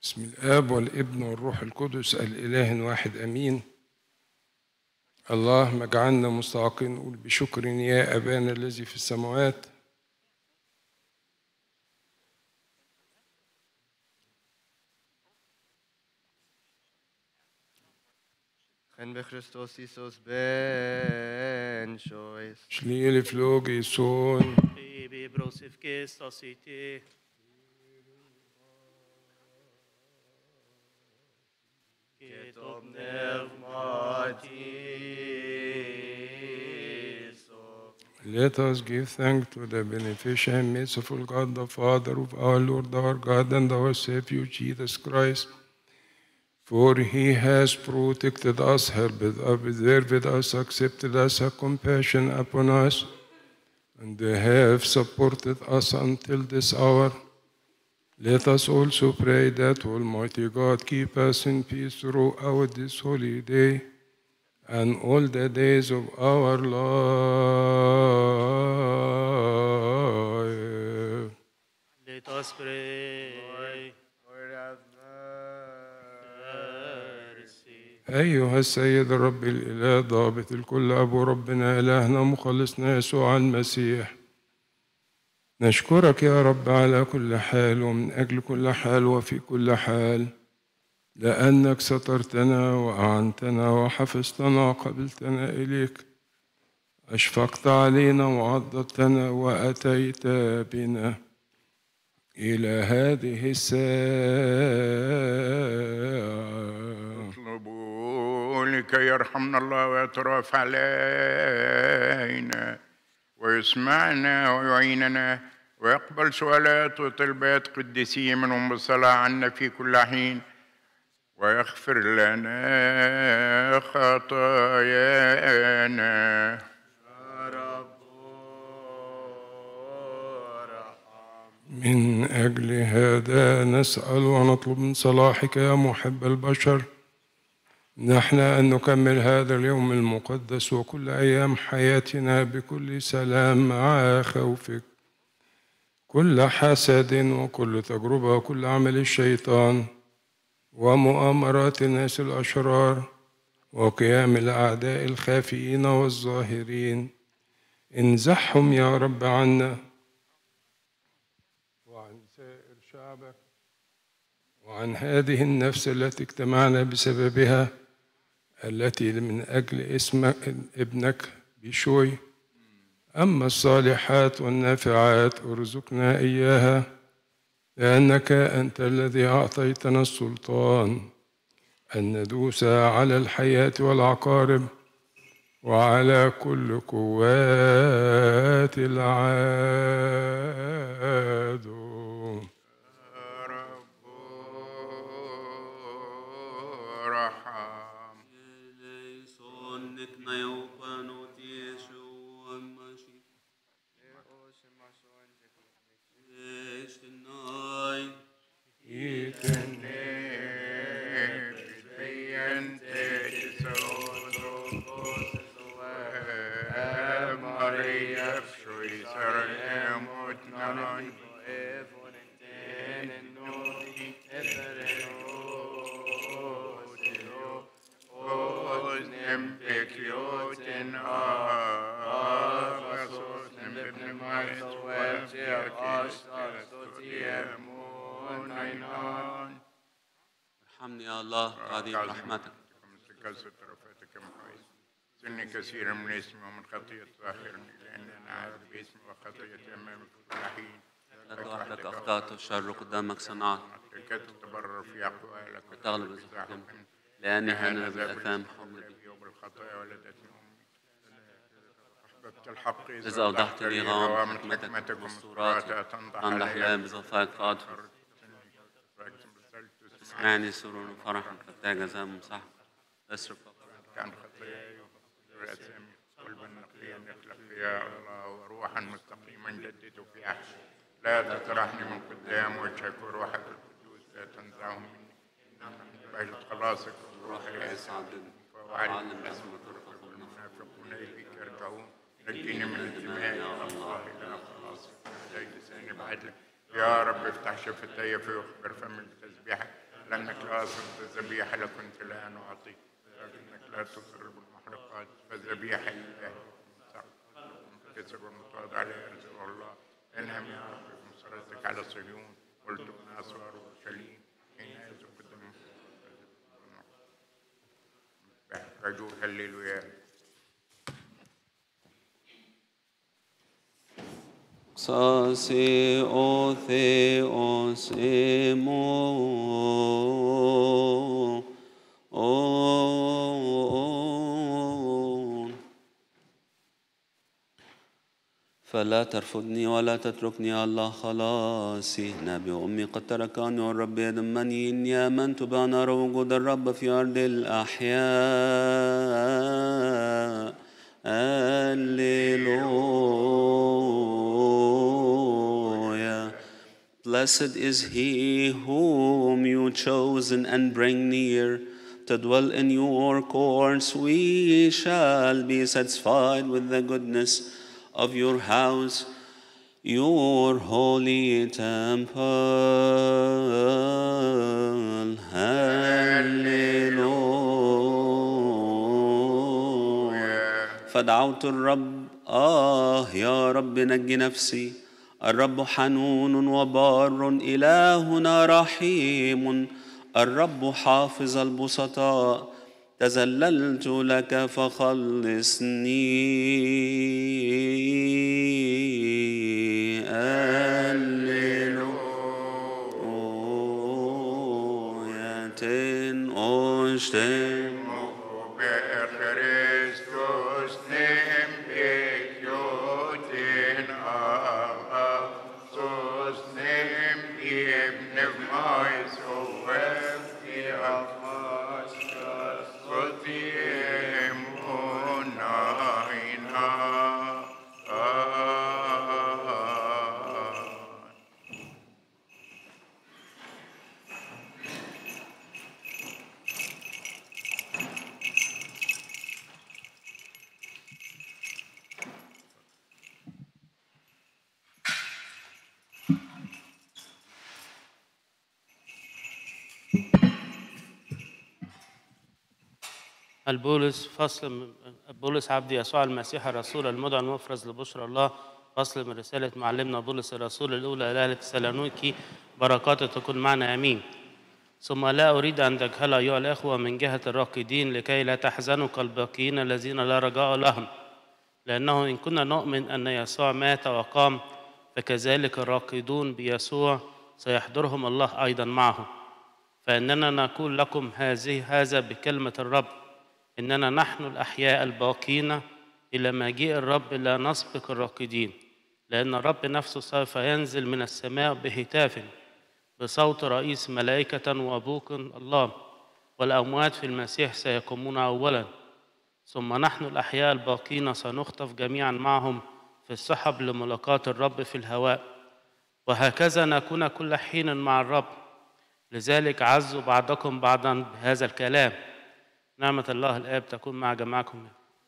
بسم الآب والابن والروح القدس الإله واحد أمين. اللهم اجعلنا مستحقين نقول بشكر يا أبانا الذي في السماوات. En bij Christus Isus ben choice. Schliele vloge son. Ibi brosif Christus iti. Ketop pneumatiso. Let us give thanks to the beneficent and merciful God, the Father of our Lord, our God, and our Savior, Jesus Christ. For he has protected us, helped us, preserved us, accepted us, had compassion upon us, and have supported us until this hour. Let us also pray that Almighty God keep us in peace throughout this holy day and all the days of our life. Let us pray. Lord have mercy. أيها السيد الرب الإله ضابط الكل أبو ربنا إلهنا مخلصنا يسوع المسيح، نشكرك يا رب على كل حال ومن أجل كل حال وفي كل حال، لأنك سترتنا وأعنتنا وحفظتنا وقبلتنا إليك، أشفقت علينا وعضدتنا وأتيت بنا إلى هذه الساعة. اطلبوا لكي يرحمنا الله ويترأف علينا ويسمعنا ويعيننا ويقبل سؤالات وطلبات قديسين منهم بالصلاة عنا في كل حين ويغفر لنا خطايانا. من أجل هذا نسأل ونطلب من صلاحك يا محب البشر نحن أن نكمل هذا اليوم المقدس وكل أيام حياتنا بكل سلام مع خوفك. كل حسد وكل تجربة وكل عمل الشيطان ومؤامرات الناس الأشرار وقيام الأعداء الخافيين والظاهرين انزحهم يا رب عنا وعن سائر شعبك وعن هذه النفس التي اجتمعنا بسببها، التي من أجل اسم ابنك بشوي. أما الصالحات والنافعات ارزقنا إياها، لأنك أنت الذي أعطيتنا السلطان أن ندوس على الحياة والعقارب وعلى كل قوات العدو. ارحمني يا الله عظيم رحمتك. سن كثيرا من اسمي ومن خطيئة ظاهرني، لأني أنا عارف باسمي وخطيئتي أمامك في كل حين. لك وحدك أخطأت والشر قدامك صنعت. لكي تتبرر في أقوالك وتغلب إذا حكمت، لأني هنا بالأثام حمل بي وبالخطايا ولدتني أمي. أحببت الحق إذا أوضحت لي غوام حكمتك والصورات تنضح لي بظفائك فأطهر. اسمعني سرور وفرحا فتاج زام صح أسرف كان خطاياي وأثامي قلبا نقيا يخلق فيها الله وروحا مستقيما جدد فيها. لا تطرحني من قدام وجهك وروحك القدوس لا تنزعه مني. بهجة خلاصك وروحي أسعدني وأعلم اسم طرقك والمنافقون إليك يرجعون. نجيني من الدماء يا الله إلى خلاصك. لساني بعدلك يا رب افتح شفتي فيخبر فمي بتسبيحك. لأنك لا صرت الذبيحة لكنت لا نعطيك، لكنك لا تقر بالمحرقات، فالذبيحة لله كسر المتواضع لا يرزق الله. انهم يا رب بمسرتك على صهيون، قلت من أسوار أورشليم حين يزف الدم فجور هللويا. Xase o Theos emo فلا ترفضني ولا تتركني الله خلاصي. نبي أمي قد تركني والرب يذمني، إني آمنت بأن أرى وجود الرب في أرض الأحياء. Alleluia. Blessed is he whom you chosen and bring near to dwell in your courts. We shall be satisfied with the goodness of your house, your holy temple. Hallelujah. فدعوت الرب يا رب نجي نفسي. الرب حنون وبار، إلهنا رحيم. الرب حافظ البسطاء، تذللت لك فخلصني. Alleluia. Ten osten Christus nem ekyotin sus nem ibn mais ovefti akmaskas kotiem unaina. البولس فصل بولس عبد يسوع المسيح الرسول المدعى المفرز لبشرى الله، فصل من رسالة معلمنا بولس الرسول الأولى إلى أهل تسالونيكي. بركاته تكون معنا آمين. ثم لا أريد أن تجهل أيها الأخوة من جهة الراقدين، لكي لا تحزنوا كالباقين الذين لا رجاء لهم، لأنه إن كنا نؤمن أن يسوع مات وقام، فكذلك الراقدون بيسوع سيحضرهم الله أيضا معه. فإننا نقول لكم هذا بكلمة الرب، إننا نحن الأحياء الباقين إلى مجيء الرب لا نسبق الراقدين، لأن الرب نفسه سوف ينزل من السماء بهتاف، بصوت رئيس ملائكة وبوق الله، والأموات في المسيح سيقومون أولا، ثم نحن الأحياء الباقين سنخطف جميعا معهم في السحب لملاقاة الرب في الهواء، وهكذا نكون كل حين مع الرب. لذلك عزوا بعضكم بعضا بهذا الكلام. نعمة الله الآب تكون مع جماعكم.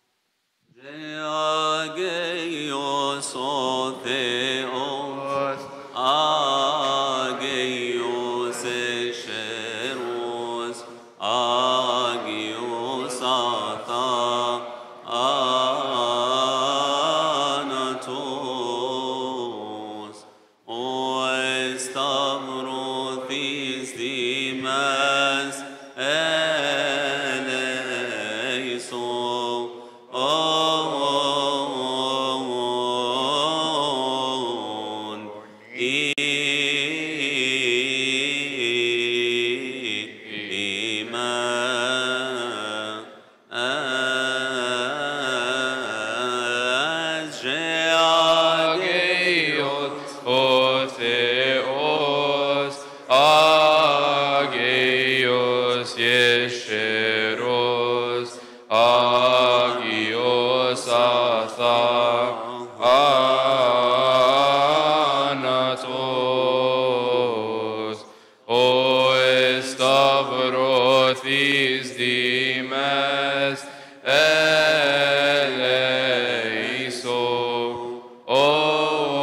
Agios o Theos, Agios Escheros, Agios Ata, Anatos, O Stavrothis Dimas,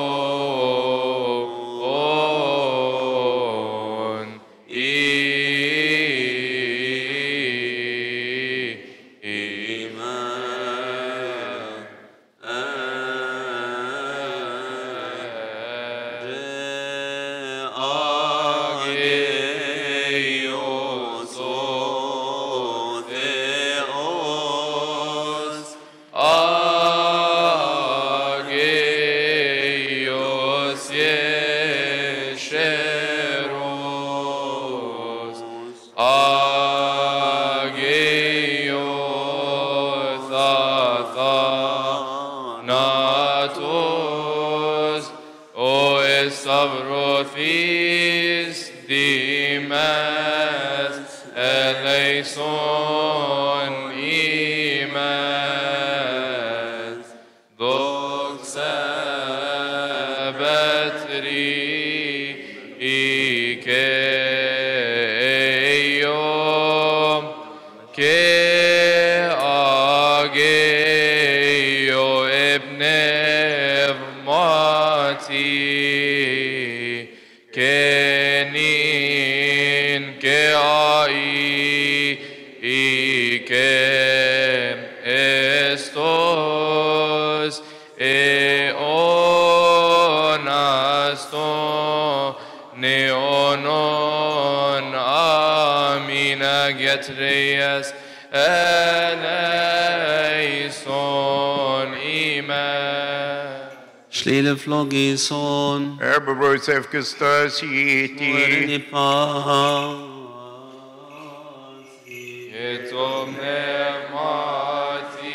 Amen. estos eonasto neonon amina getreyes eleison imen. Schlele flogison, Ebrosef Christus iti. Orni paz. Et omnemati.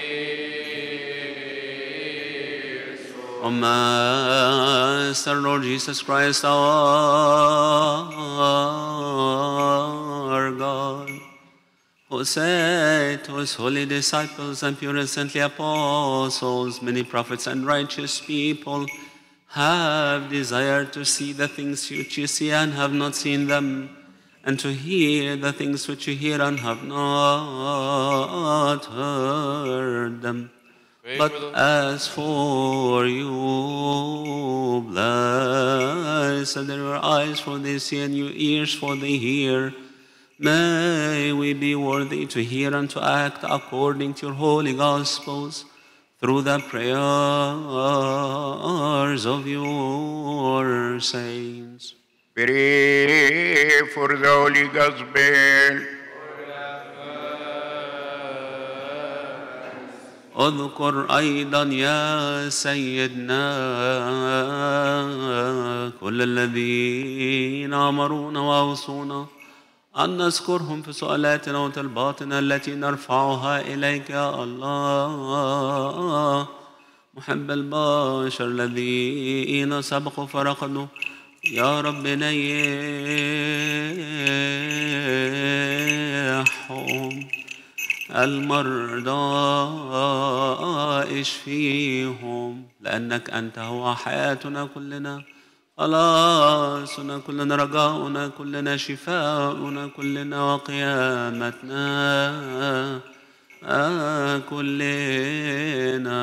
O Master Lord Jesus Christ, our God, who said to his holy disciples and pure and saintly apostles, many prophets and righteous people have desired to see the things which you see and have not seen them, and to hear the things which you hear and have not heard them. But as for you, blessed are your eyes, for they see, and your ears, for they hear. May we be worthy to hear and to act according to your holy gospels, through the prayers of your saints. Pray for the Holy Gospel. اذكر أيضا يا سيدنا كل الذين أمرونا وأوصونا أن نذكرهم في سؤالاتنا وطلباتنا التي نرفعها إليك يا الله محب البشر الذين سبقوا فرقدوا يا رب نيحهم المرضى اشفيهم لأنك أنت هو حياتنا كلنا خلاصنا كلنا رجاؤنا كلنا شفاؤنا كلنا وقيامتنا كلنا.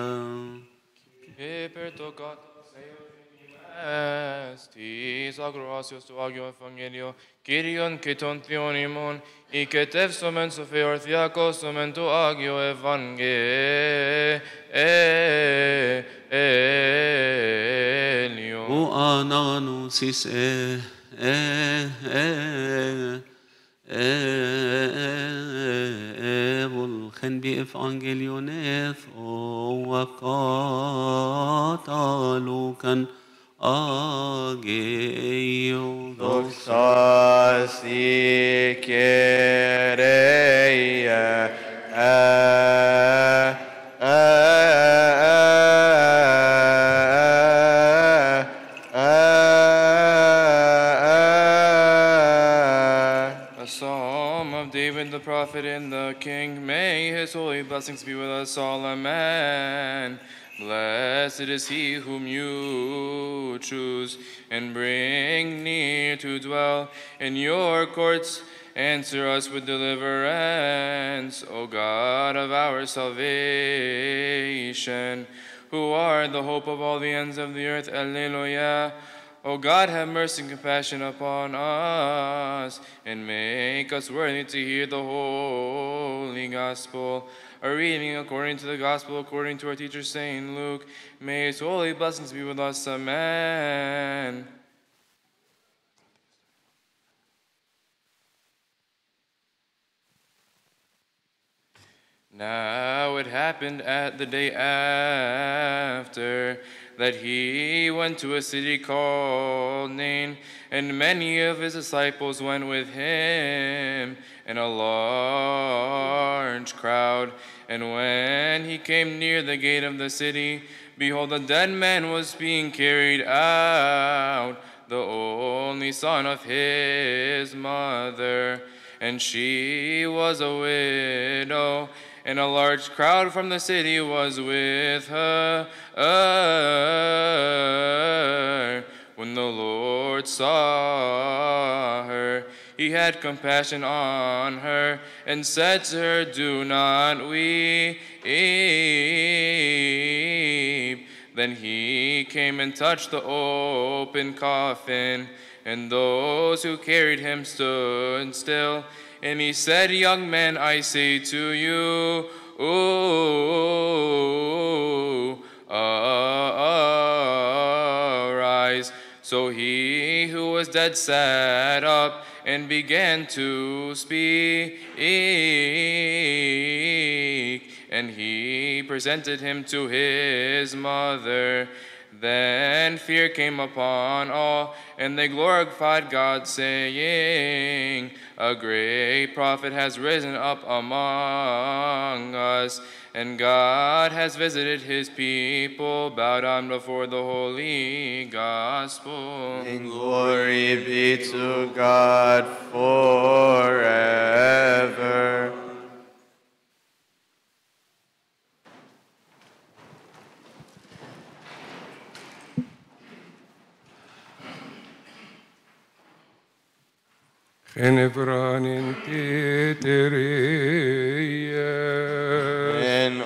Estis agrosios tu agio evangelio, Kyrion keton theonimon, iketev somen sophe orthiakos somen tu agio evangelio. وأنانوسيس والخن بإفانجليونيث وقاتلوا كان أجيو Doxasi Kyrie A psalm of David the prophet and the king. May his holy blessings be with us all. Amen. Blessed is he whom you choose and bring near to dwell in your courts. Answer us with deliverance, O God of our salvation, who are the hope of all the ends of the earth. Alleluia. O God, have mercy and compassion upon us, and make us worthy to hear the holy gospel. A reading according to the gospel, according to our teacher Saint Luke. May his holy blessings be with us. Amen. Now it happened at the day after that he went to a city called Nain, and many of his disciples went with him, and a large crowd. And when he came near the gate of the city, behold, a dead man was being carried out, the only son of his mother, and she was a widow. And a large crowd from the city was with her. When the Lord saw her, he had compassion on her and said to her, "Do not weep." Then he came and touched the open coffin, and those who carried him stood still. And he said, Young men, I say to you, arise. So he who was dead sat up and began to speak. And he presented him to his mother. Then fear came upon all, and they glorified God, saying, A great prophet has risen up among us, and God has visited his people. Bow down before the holy gospel. And glory be to God forever. Genevranin Keteria. En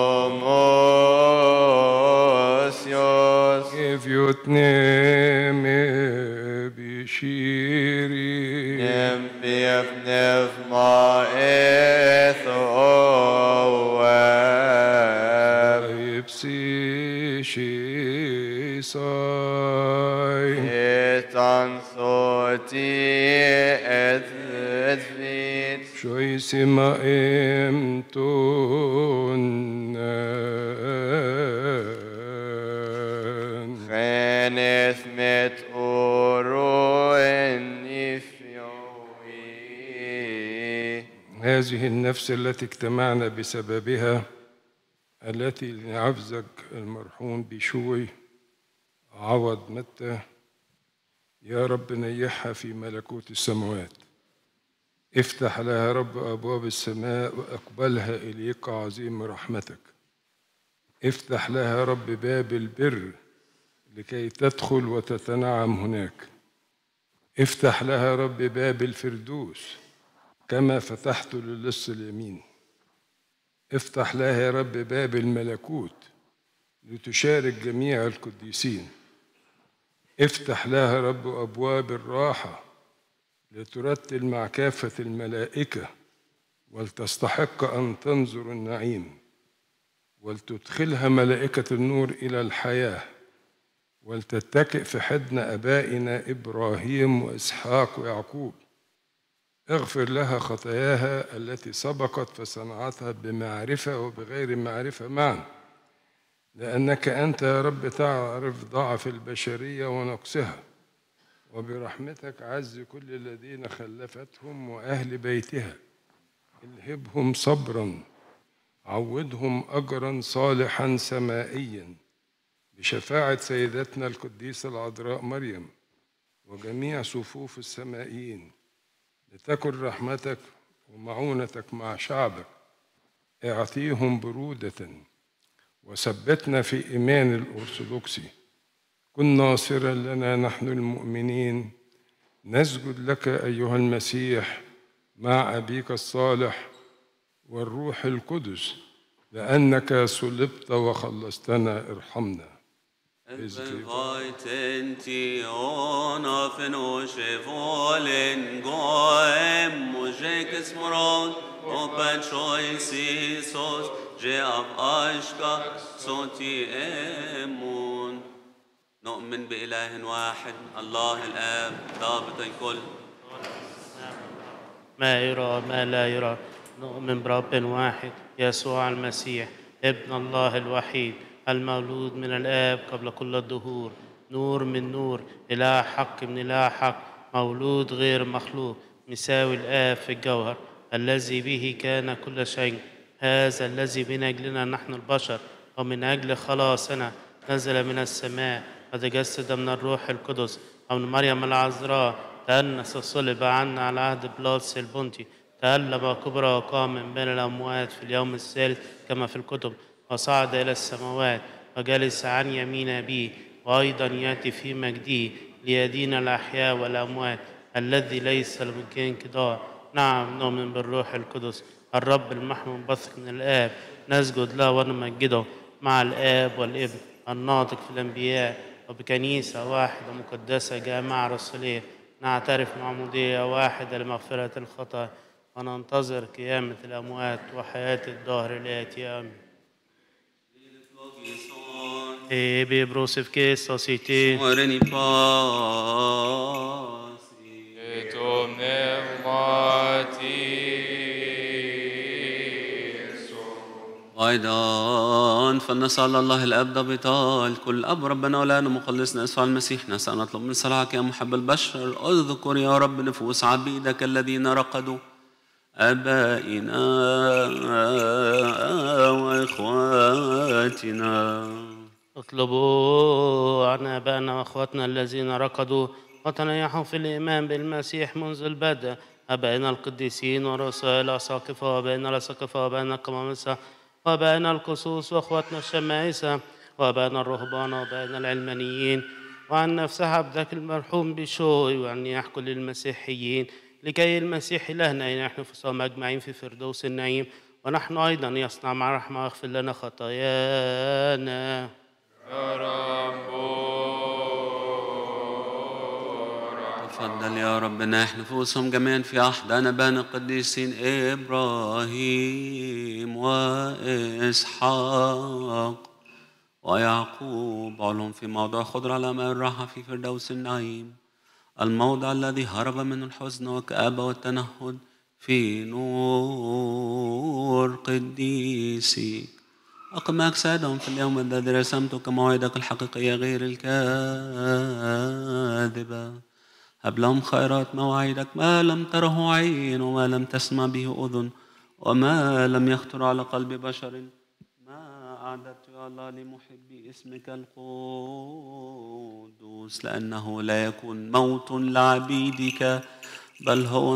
omosios. Evyotneme Bishiri. Nem bief nev ma ethoeb. Ipsi Shisai. Etan thoti et vit. Shoisima Emtunan. Geneth met oro en ifyoi. هذه النفس التي اجتمعنا بسببها، التي لعفزك المرحوم بشوي عوض متى، يا رب نيحها في ملكوت السماوات. افتح لها رب أبواب السماء وأقبلها إليك عظيم رحمتك. افتح لها رب باب البر لكي تدخل وتتنعم هناك. افتح لها رب باب الفردوس كما فتحت للص اليمين. افتح لها يا رب باب الملكوت لتشارك جميع القديسين. افتح لها رب أبواب الراحة لترتل مع كافة الملائكة ولتستحق أن تنظر النعيم، ولتدخلها ملائكة النور إلى الحياة، ولتتكئ في حضن أبائنا إبراهيم وإسحاق ويعقوب. اغفر لها خطاياها التي سبقت فصنعتها بمعرفة وبغير معرفة معا، لأنك أنت يا رب تعرف ضعف البشرية ونقصها، وبرحمتك عز كل الذين خلفتهم وأهل بيتها. الهبهم صبرا، عودهم أجرا صالحا سمائيا بشفاعة سيدتنا القديسة العذراء مريم وجميع صفوف السمائيين، لتكن رحمتك ومعونتك مع شعبك. اعطيهم برودة وثبتنا في إيمان الأرثوذكسي. كن ناصرا لنا نحن المؤمنين، نسجد لك أيها المسيح مع أبيك الصالح والروح القدس، لأنك صلبت وخلصتنا. ارحمنا. نؤمن بإله واحد الله الآب ضابط الكل، ما يرى ما لا يرى. نؤمن برب واحد يسوع المسيح ابن الله الوحيد المولود من الآب قبل كل الدهور، نور من نور، إله حق من إله حق، مولود غير مخلوق، مساوي الآب في الجوهر، الذي به كان كل شيء. هذا الذي من أجلنا نحن البشر ومن أجل خلاصنا نزل من السماء وتجسد من الروح القدس ومن مريم العذراء، تأنس وصلب عنا على عهد بلاطس البنطي، تألم وكبر وقام من بين الأموات في اليوم الثالث كما في الكتب، وصعد إلى السماوات وجلس عن يمين أبيه، وأيضا يأتي في مجده ليدين الأحياء والأموات، الذي ليس لممكن انقضاء. نعم نؤمن بالروح القدس الرب المحمود بثق من الآب، نسجد له ونمجده مع الآب والابن الناطق في الأنبياء، وبكنيسة واحدة مقدسة جامعة رسولية، نعترف معمودية واحدة لمغفرة الخطايا، وننتظر قيامة الأموات وحياة الدهر الآتي. آمين. Ebe brosevke societe. Oreni pasi. Et omnevmati. أيضا فلنسأل الله الأب ضابطا كل أب ربنا ولانا مخلصنا يسوع المسيح، نسأل نطلب من صلاحك يا محب البشر، اذكر يا رب نفوس عبيدك الذين رقدوا، آبائنا وإخواتنا. اطلبوا عن آبائنا وأخواتنا الذين رقدوا وتنيحوا في الإيمان بالمسيح منذ البدء، آبائنا القديسين ورؤساء الأساقفة وآبائنا الأساقفة وآبائنا القمامسة وآبائنا القصوص وأخواتنا الشمائسة وآبائنا الرهبان وآبائنا العلمانيين، وعن نفس عبدك المرحوم بشوي، وعن يحكوا للمسيحيين، لكي المسيح إلهنا نحن فصام أجمعين في فردوس النعيم، ونحن أيضا يصنع مع رحمة واغفر لنا خطايانا. تفضل يا رب نحن نفوسهم جميعا في أحضان أبانا القديسين إبراهيم وإسحاق ويعقوب، علهم في موضع خضر على ماء الراحة في فردوس النعيم، الموضع الذي هرب من الحزن والكآبة والتنهد في نور قديسك. أقم أجسادهم في اليوم الذي رسمته كموعدك الحقيقية غير الكاذبة. هب لهم خيرات مواعيدك، ما لم تره عين وما لم تسمع به أذن وما لم يخطر على قلب بشر، ما أعددت يا الله لمحبي اسمك القدوس، لأنه لا يكون موت لعبيدك بل هو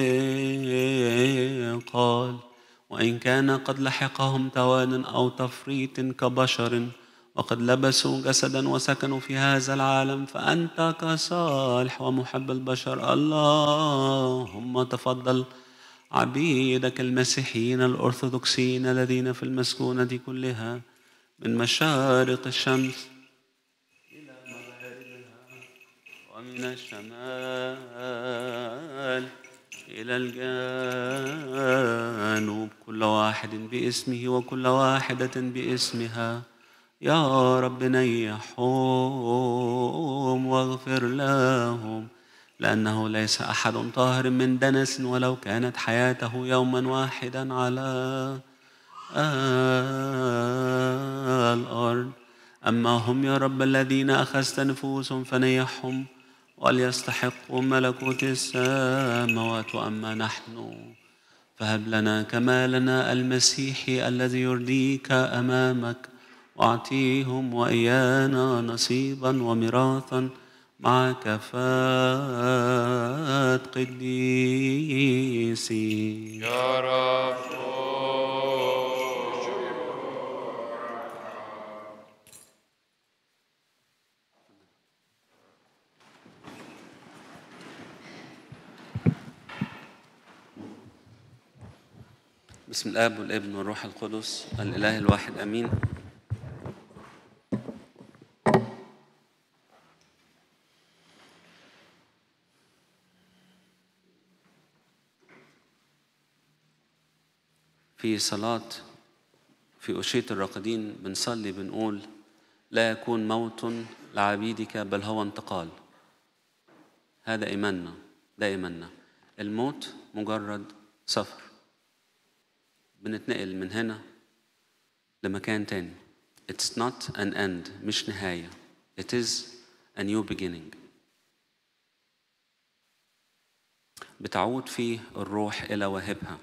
انتقال، وإن كان قد لحقهم توان أو تفريط كبشر وقد لبسوا جسدا وسكنوا في هذا العالم، فأنت كصالح ومحب البشر اللهم تفضل عبيدك المسيحيين الأرثوذكسيين الذين في المسكونة كلها من مشارق الشمس إلى مغاربها ومن الشمال إلى الجنوب، كل واحد باسمه وكل واحدة باسمها. يا رب نيحهم واغفر لهم، لأنه ليس أحد طاهر من دنس ولو كانت حياته يوما واحدا على الأرض. أما هم يا رب الذين أخذت نفوسهم فنيحهم وليستحقوا ملكوت السماوات، وأما نحن فهب لنا كمالنا المسيحي الذي يرضيك أمامك، واعطيهم وإيانا نصيبا وميراثا مع كفاة قديسي. يا رب بسم الآب والابن والروح القدس الإله الواحد أمين. في صلاة في أشية الراقدين بنصلي بنقول لا يكون موت لعبيدك بل هو انتقال. هذا إيماننا، ده إيماننا. الموت مجرد سفر، بنتنقل من هنا لمكان تاني. It's not an end، مش نهاية. It is a new beginning. بتعود فيه الروح إلى واهبها.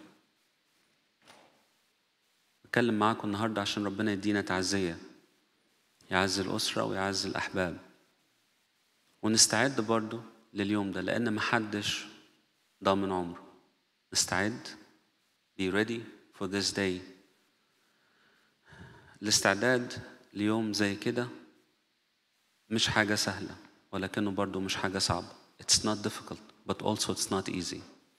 أتكلم معاكم النهاردة عشان ربنا يدينا تعزية، يعز الأسرة ويعز الأحباب، ونستعد برضو لليوم ده لأن محدش ضامن عمره. نستعد، be ready for this day. الاستعداد ليوم زي كده مش حاجة سهلة ولكنه برضو مش حاجة صعبة. It's not difficult but also it's not easy.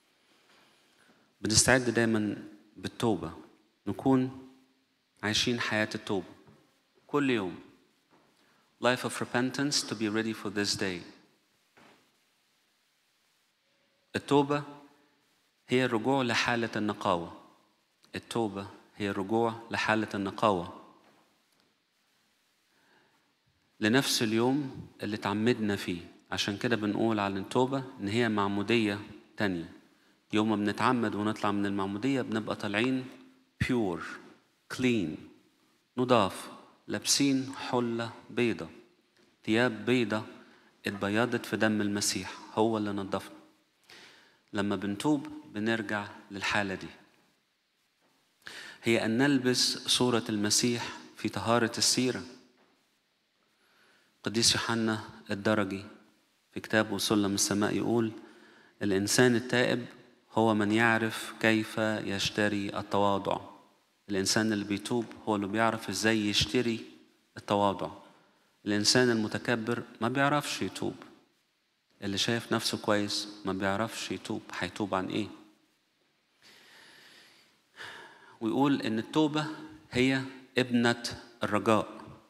بنستعد دايما بالتوبة، نكون عايشين حياة التوبة كل يوم. Life of repentance to be ready for this day. التوبة هي الرجوع لحالة النقاوة. التوبة هي الرجوع لحالة النقاوة، لنفس اليوم اللي تعمدنا فيه. عشان كده بنقول على التوبة إن هي معمودية تانية. يوم ما بنتعمد ونطلع من المعمودية بنبقى طالعين pure clean، نضاف، لابسين حلة بيضة، ثياب بيضة اتبيضت في دم المسيح، هو اللي نضفنا. لما بنتوب بنرجع للحالة دي، هي أن نلبس صورة المسيح في طهارة السيرة. قديس يوحنا الدرجي في كتابه سلم السماء يقول: الإنسان التائب هو من يعرف كيف يشتري التواضع. الإنسان اللي بيتوب هو اللي بيعرف إزاي يشتري التواضع. الإنسان المتكبر ما بيعرفش يتوب، اللي شايف نفسه كويس ما بيعرفش يتوب. هيتوب عن إيه؟ ويقول إن التوبة هي ابنة الرجاء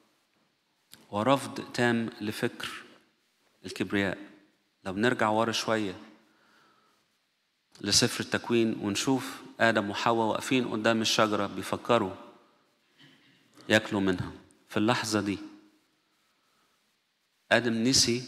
ورفض تام لفكر الكبرياء. لو نرجع ورا شوية لسفر التكوين ونشوف آدم وحواء واقفين قدام الشجرة بيفكروا ياكلوا منها، في اللحظة دي آدم نسي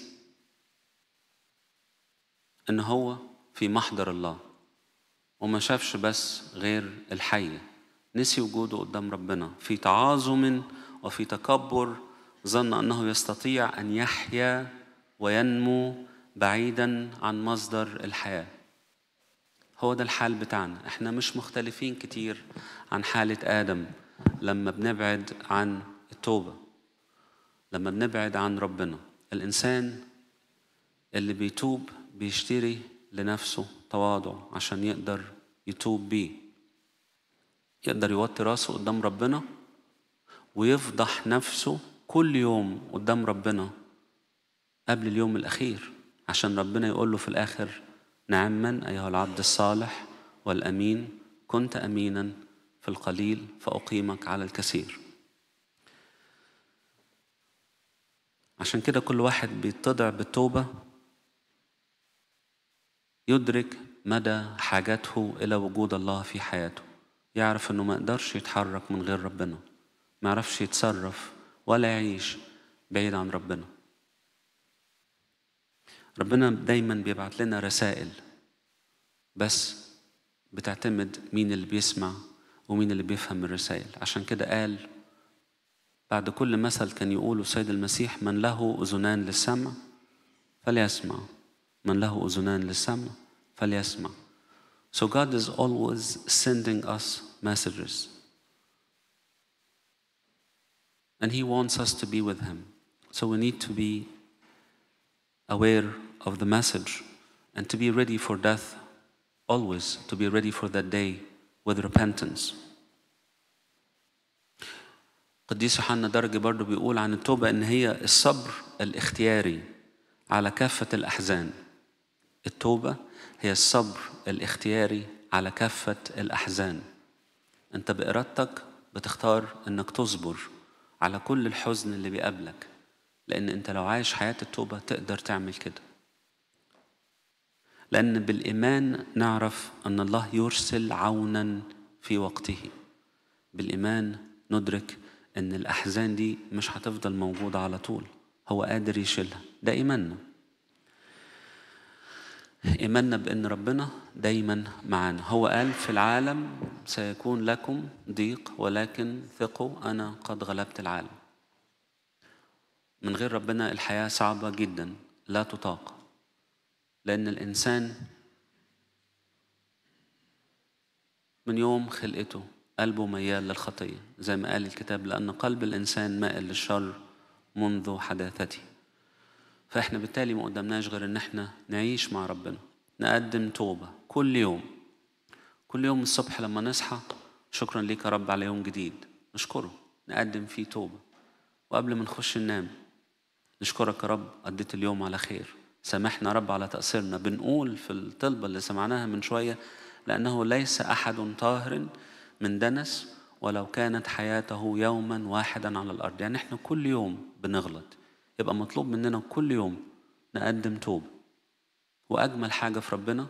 إن هو في محضر الله، وما شافش بس غير الحية، نسي وجوده قدام ربنا. في تعاظم وفي تكبر ظن أنه يستطيع أن يحيا وينمو بعيدا عن مصدر الحياة. هو ده الحال بتاعنا. احنا مش مختلفين كتير عن حالة آدم لما بنبعد عن التوبة، لما بنبعد عن ربنا. الإنسان اللي بيتوب بيشتري لنفسه تواضع عشان يقدر يتوب بيه، يقدر يوطي راسه قدام ربنا ويفضح نفسه كل يوم قدام ربنا قبل اليوم الأخير، عشان ربنا يقول له في الآخر: نعما أيها العبد الصالح والأمين، كنت أمينا في القليل فأقيمك على الكثير. عشان كده كل واحد بيتضع بالتوبة يدرك مدى حاجته إلى وجود الله في حياته، يعرف أنه ما يقدرش يتحرك من غير ربنا، ما يعرفش يتصرف ولا يعيش بعيد عن ربنا. ربنا دايما بيبعت لنا رسائل، بس بتعتمد مين اللي بيسمع ومين اللي بيفهم الرسائل. عشان كده قال بعد كل مثل كان يقوله السيد المسيح: من له أذنان للسمع فليسمع، من له أذنان للسمع فليسمع. So God is always sending us messages, and He wants us to be with Him. So we need to be aware of the message and to be ready for death, always to be ready for that day with repentance. قديس يوحنا درجي برضو بيقول عن التوبة إن هي الصبر الاختياري على كافة الأحزان. التوبة هي الصبر الاختياري على كافة الأحزان. أنت بإرادتك بتختار إنك تصبر على كل الحزن اللي بيقابلك، لأن أنت لو عايش حياة التوبة تقدر تعمل كده. لأن بالإيمان نعرف أن الله يرسل عونا في وقته. بالإيمان ندرك أن الأحزان دي مش هتفضل موجودة على طول، هو قادر يشيلها. ده إيماننا، إيماننا بأن ربنا دايما معنا. هو قال في العالم سيكون لكم ضيق ولكن ثقوا أنا قد غلبت العالم. من غير ربنا الحياة صعبة جدا لا تطاق، لأن الإنسان من يوم خلقته قلبه ميال للخطية، زي ما قال الكتاب: لأن قلب الإنسان مائل للشر منذ حداثته. فإحنا بالتالي ما قدمناش غير إن إحنا نعيش مع ربنا، نقدم توبة كل يوم. كل يوم الصبح لما نصحى: شكرا ليك يا رب على يوم جديد، نشكره، نقدم فيه توبة. وقبل ما نخش ننام: نشكرك يا رب قضيت اليوم على خير، سامحنا يا رب على تقصيرنا. بنقول في الطلبة اللي سمعناها من شوية: لأنه ليس أحد طاهر من دنس ولو كانت حياته يوما واحدا على الأرض. يعني إحنا كل يوم بنغلط، يبقى مطلوب مننا كل يوم نقدم توبة. وأجمل حاجة في ربنا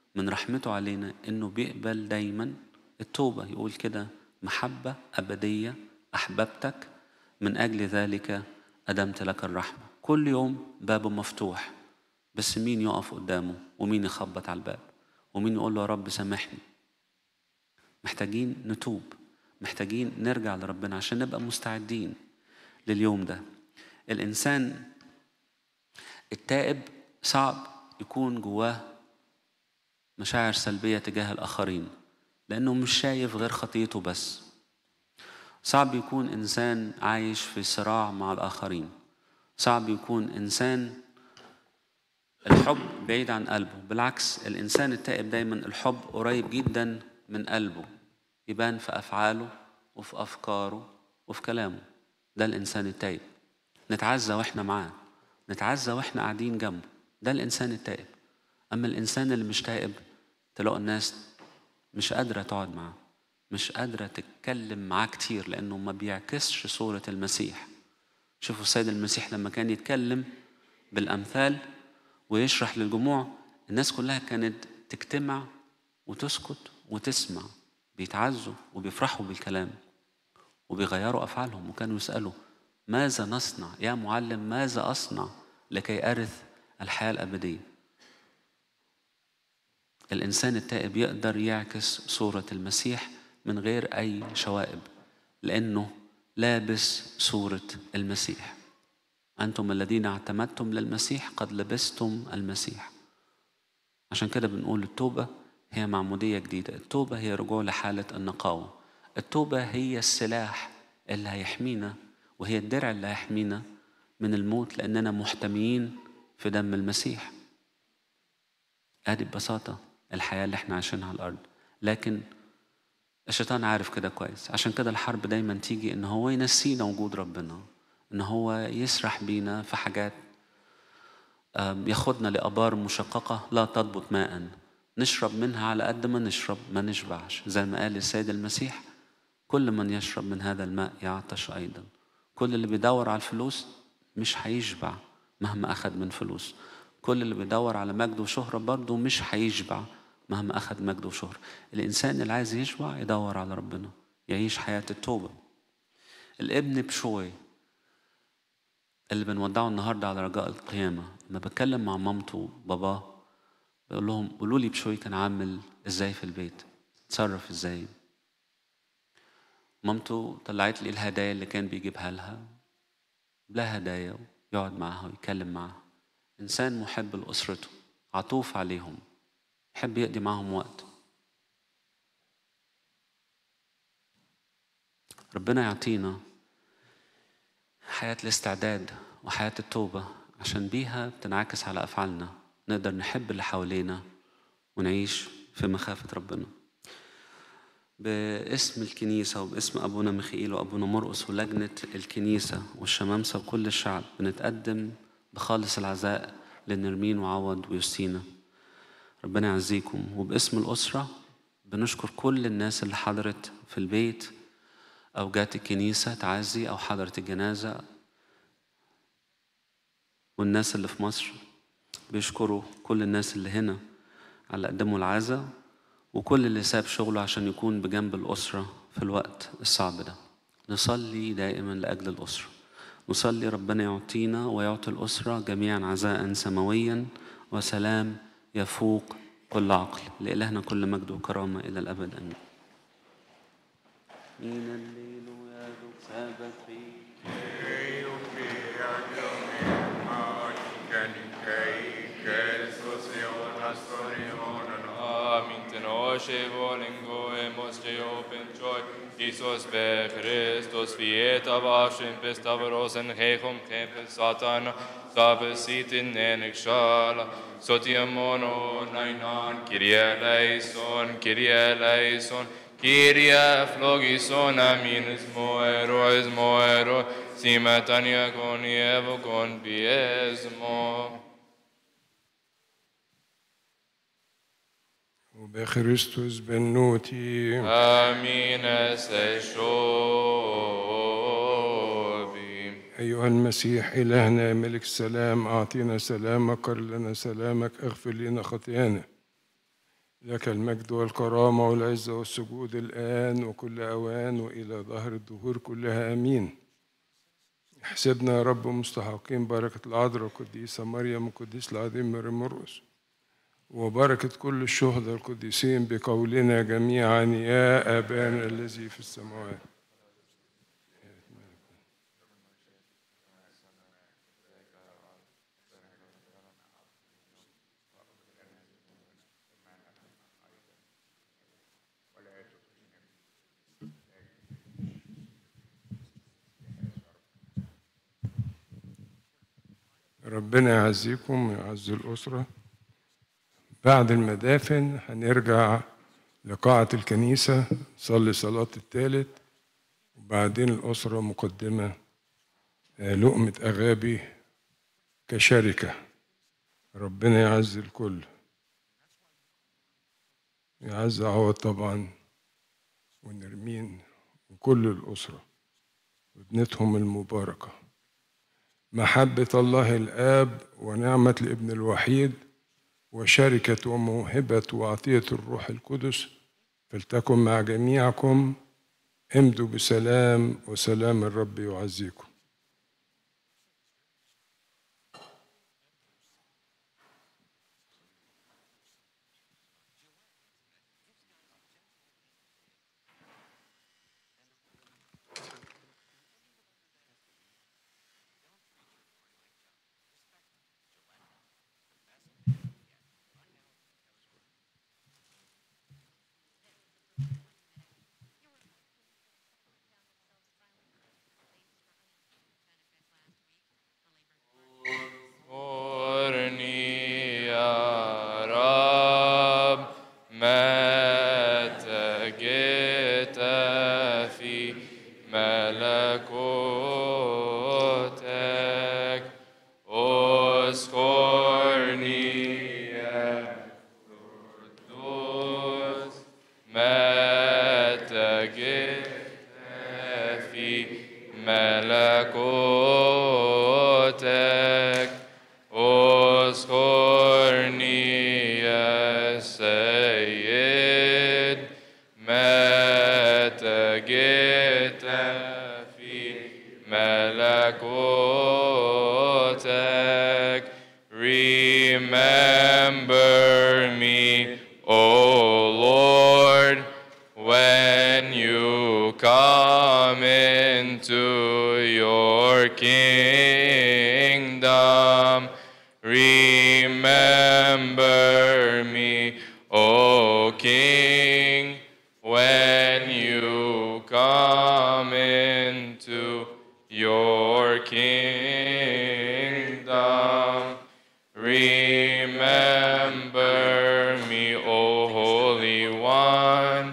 من رحمته علينا إنه بيقبل دايما التوبة. يقول كده: محبة أبدية أحببتك، من أجل ذلك أدمت لك الرحمة. كل يوم بابه مفتوح، بس مين يقف قدامه ومين يخبط على الباب ومين يقول له يا رب سامحني؟ محتاجين نتوب، محتاجين نرجع لربنا عشان نبقى مستعدين لليوم ده. الإنسان التائب صعب يكون جواه مشاعر سلبية تجاه الآخرين، لأنه مش شايف غير خطيته بس. صعب يكون إنسان عايش في صراع مع الآخرين. صعب يكون إنسان الحب بعيد عن قلبه. بالعكس، الإنسان التائب دايما الحب قريب جدا من قلبه، يبان في أفعاله وفي أفكاره وفي كلامه. ده الإنسان التائب. نتعزى وإحنا معاه، نتعزى وإحنا قاعدين جنبه. ده الإنسان التائب. أما الإنسان اللي مش تائب، تلاقوا الناس مش قادرة تقعد معاه، مش قادرة تتكلم معاه كتير، لأنه ما بيعكسش صورة المسيح. شوفوا السيد المسيح لما كان يتكلم بالأمثال ويشرح للجموع، الناس كلها كانت تجتمع وتسكت وتسمع. بيتعزوا وبيفرحوا بالكلام وبيغيروا أفعالهم، وكانوا يسألوا: ماذا نصنع يا معلم؟ ماذا أصنع لكي أرث الحياة الأبدية؟ الإنسان التائب يقدر يعكس صورة المسيح من غير أي شوائب، لأنه لابس صورة المسيح. أنتم الذين اعتمدتم للمسيح قد لبستم المسيح. عشان كده بنقول التوبة هي معمودية جديدة. التوبة هي رجوع لحالة النقاوة. التوبة هي السلاح اللي هيحمينا، وهي الدرع اللي هيحمينا من الموت، لأننا محتميين في دم المسيح. هذه ببساطة الحياة اللي احنا عايشينها على الأرض. لكن الشيطان عارف كده كويس، عشان كده الحرب دايما تيجي إن هو ينسينا وجود ربنا، إن هو يسرح بينا في حاجات، ياخدنا لأبار مشققة لا تضبط ماء، نشرب منها على قد ما نشرب ما نشبعش. زي ما قال السيد المسيح: كل من يشرب من هذا الماء يعطش أيضا. كل اللي بيدور على الفلوس مش هيشبع مهما أخذ من فلوس. كل اللي بيدور على مجد وشهرة برضه مش هيشبع مهما أخذ مجد وشهرة. الإنسان اللي عايز يشبع يدور على ربنا، يعيش حياة التوبة. الابن بشوي اللي بنودعه النهاردة على رجاء القيامة، لما بتكلم مع مامته وباباه بقول لهم: قولوا لي بشوي كان عامل ازاي في البيت، تصرف ازاي. مامته طلعت لي الهدايا اللي كان بيجيبها لها، بلا هدايا، ويقعد معها ويتكلم معها. إنسان محب لأسرته، عطوف عليهم، يحب يقضي معهم وقت. ربنا يعطينا حياة الاستعداد وحياة التوبة، عشان بيها بتنعكس على أفعالنا، نقدر نحب اللي حوالينا ونعيش في مخافة ربنا. باسم الكنيسة وباسم أبونا ميخائيل وأبونا مرقس ولجنة الكنيسة والشمامسة وكل الشعب، بنتقدم بخالص العزاء لنرمين وعوض ويوستينا. ربنا يعزيكم. وباسم الأسرة بنشكر كل الناس اللي حضرت في البيت أو جات الكنيسة تعزي أو حضرت الجنازة، والناس اللي في مصر بيشكروا كل الناس اللي هنا على قدموا العزاء، وكل اللي ساب شغله عشان يكون بجنب الأسرة في الوقت الصعب ده. نصلي دائما لأجل الأسرة، نصلي ربنا يعطينا ويعطي الأسرة جميعا عزاء سماويا وسلام يفوق كل عقل. لإلهنا كل مجد وكرامة إلى الأبد آمين. من الليل يا سابت فيه Amin volingo emos Deo penchoi Isos be Christos vieta vashin pestavros en hechum kempes satana sabesit in enik shala sotiamono nainan Kyrie eleison Kyrie flogison aminis moero simetania con evo con biesmo. وبخريستوس بنوتي آمين سيشوبي. أيها المسيح إلهنا ملك السلام، أعطينا سلامك، قر لنا سلامك، اغفر لنا خطايانا. لك المجد والكرامة والعزة والسجود الآن وكل أوان وإلى ظهر الدهور كلها آمين. احسبنا يا رب مستحقين بركة العذراء القديسة مريم القديس العظيم مرقس وبركة كل الشهداء القديسين بقولنا جميعا يا أبانا الذي في السماوات. ربنا يعزيكم ويعزي الأسرة. بعد المدافن هنرجع لقاعة الكنيسة نصلي صلاة الثالث، وبعدين الأسرة مقدمة لقمة أغابي كشركة. ربنا يعزي الكل، يعزي عوض طبعا ونرمين وكل الأسرة وابنتهم المباركة. محبة الله الآب ونعمة الابن الوحيد وشركة وموهبة وعطية الروح القدس فلتكن مع جميعكم. امضوا بسلام وسلام الرب يعزيكم. Remember me, O Lord, when you come into your kingdom. Remember me, O King, when you come into your kingdom. Remember me, O Holy One,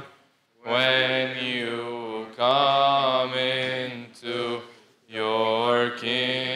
when you come into your kingdom.